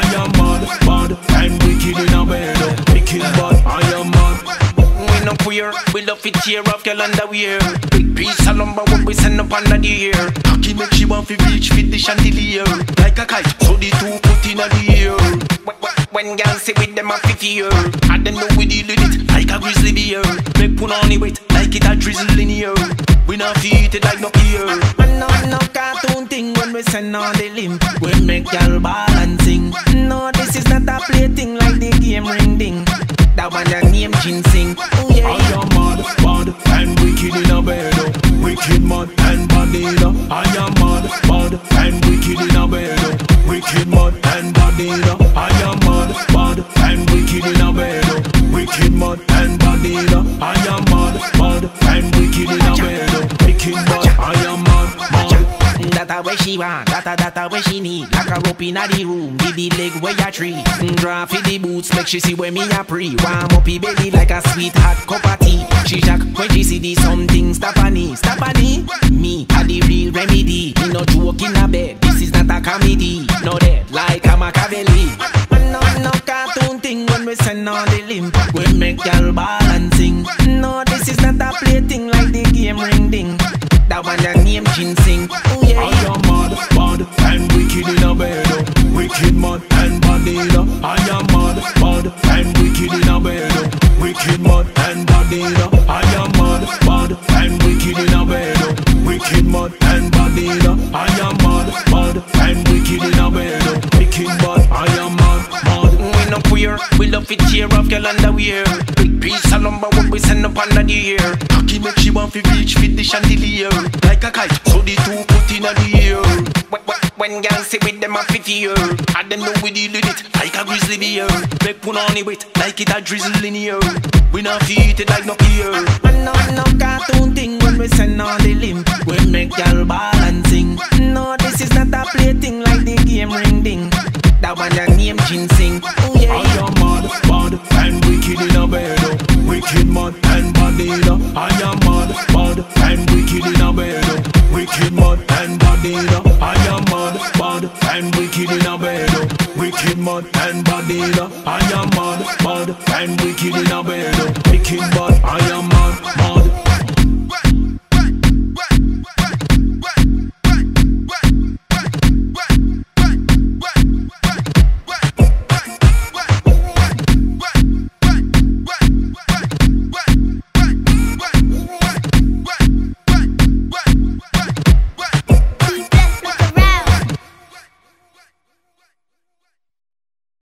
am mad and wicked in a bed. Wicked but I am mad. We no queer, we love it tear off girl underwear. Big piece of lumber what we send up under the air. Cocky make she want to reach with the chandelier. Like a kite, so the two put in the air. When girls sit with them a 50 year, I don't know we deal with it like a grizzly bear. Make put on the weight like it a drizzle in here. We not feed it like no peer. And no cartoon thing when we send on the limb. We make y'all ball and sing. No, this is not a play thing like the game ring ding. That one a name ginseng. Oh yeah. I am mad and wicked in a bed. Wicked mad and bandida. I am mad and wicked in a bed. Wicked mad and bandida. I am mad and wicked in a bed. Wicked mad and bandida. I am mad and wicked in a bed. Wicked mad, I am mad. That a where she want, that a where she need. Like a rope inna the room, give the leg where ya tree. Draw for the boots, make she see where me a pre. Warm up the belly like a sweet hot cup of tea. She shock when she see the something stop a knee. Me a the real remedy. Me no joke in a bed, this is not a comedy. No dead like a Machiavelli. No cartoon thing when we send on the limb. We make y'all ball and sing. No, this is not a play thing like the game ring ding. That one a name ginseng. Oh yeah. I am mad and wicked in a bed. Wicked mad and bandida. I am mad and wicked in a bed. Wicked mad and bandida. I am mad and wicked in a bed. Wicked mad and bandida. I am mad and wicked in a bed. Wicked mad, I am mad. We no queer, we love it tear off girl underwear. Big piece of lumber what we send up under the air. Cocky make she want to reach with the chandelier. Like a kite, so the two put in the air. When girls sit with them a 50 year, I don't know we deal with it like a grizzly bear. Make put on the weight like it a drizzle in here. We not feed it like no peer. And no cartoon thing when we send on the limb. We make y'all ball and sing. No, this is not a play thing like the game ring ding. That one a name ginseng. Oh yeah. I am mad and wicked in a bed. Wicked mad and bandida. I am mad and wicked in a bed. Wicked mad and bandida. I am mad and wicked in a bed. Wicked mad and bandida. I am mad and wicked in a bed. Wicked mad, I am mad.